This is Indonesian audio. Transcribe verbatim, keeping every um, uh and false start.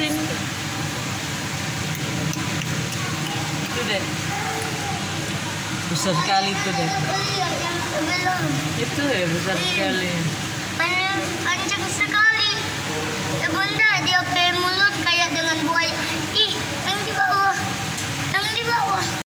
sini. Itu deh. Besar sekali itu deh. Iya, yang belum. Itu ya besar sekali. Panjang, panjang sekali.